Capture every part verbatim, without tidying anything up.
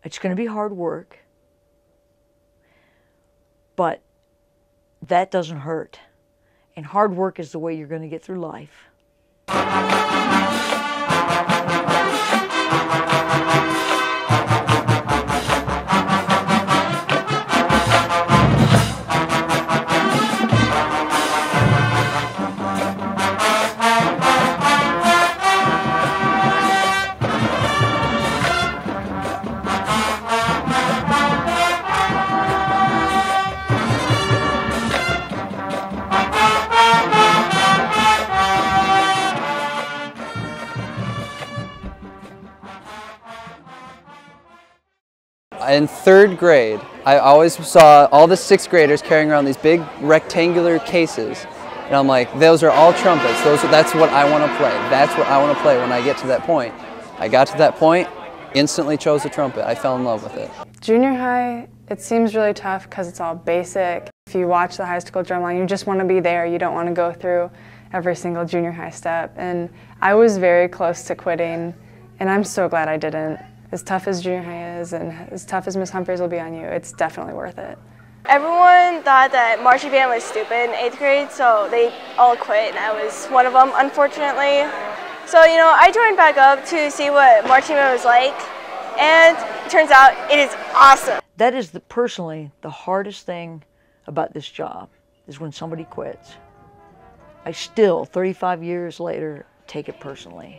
It's going to be hard work, but that doesn't hurt. And hard work is the way you're going to get through life. In third grade, I always saw all the sixth graders carrying around these big rectangular cases. And I'm like, those are all trumpets. Those, that's what I want to play. That's what I want to play when I get to that point. I got to that point, instantly chose the trumpet. I fell in love with it. Junior high, it seems really tough because it's all basic. If you watch the high school drumline, you just want to be there. You don't want to go through every single junior high step. And I was very close to quitting, and I'm so glad I didn't. As tough as junior high is and as tough as Miss Humphreys will be on you, it's definitely worth it. Everyone thought that marching band was stupid in eighth grade, so they all quit, and I was one of them, unfortunately. So, you know, I joined back up to see what marching band was like, and it turns out it is awesome. That is the, personally the hardest thing about this job, is when somebody quits. I still, thirty-five years later, take it personally.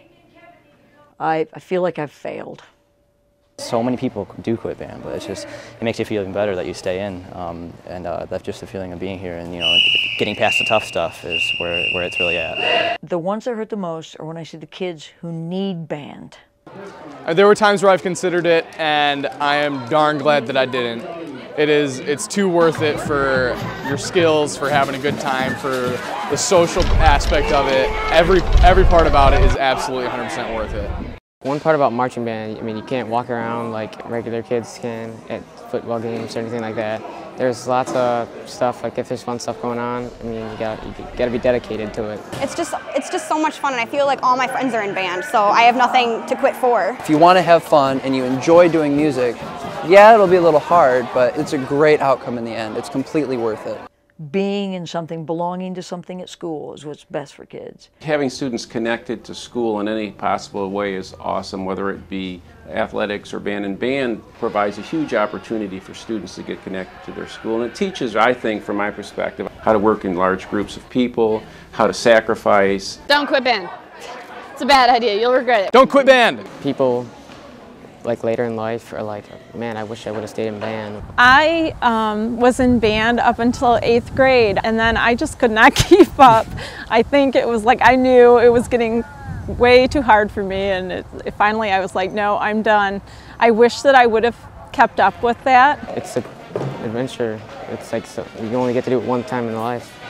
I, I feel like I've failed. So many people do quit band, but it's just, it makes you feel even better that you stay in, um, and uh, that's just the feeling of being here, and you know, getting past the tough stuff is where, where it's really at. The ones that hurt the most are when I see the kids who need band. There were times where I've considered it, and I am darn glad that I didn't. It is, it's too worth it for your skills, for having a good time, for the social aspect of it. Every, every part about it is absolutely one hundred percent worth it. One part about marching band, I mean, you can't walk around like regular kids can at football games or anything like that. There's lots of stuff, like if there's fun stuff going on, I mean, you got you got to be dedicated to it. It's just, it's just so much fun, and I feel like all my friends are in band, so I have nothing to quit for. If you want to have fun and you enjoy doing music, yeah, it'll be a little hard, but it's a great outcome in the end. It's completely worth it. Being in something, belonging to something at school is what's best for kids. Having students connected to school in any possible way is awesome, whether it be athletics or band. And band provides a huge opportunity for students to get connected to their school. And it teaches, I think, from my perspective, how to work in large groups of people, how to sacrifice. Don't quit band. It's a bad idea. You'll regret it. Don't quit band! People like later in life are like, man, I wish I would have stayed in band. I um, was in band up until eighth grade, and then I just could not keep up. I think it was like I knew it was getting way too hard for me, and it, it finally I was like, no, I'm done. I wish that I would have kept up with that. It's an adventure. It's like, so, you only get to do it one time in life.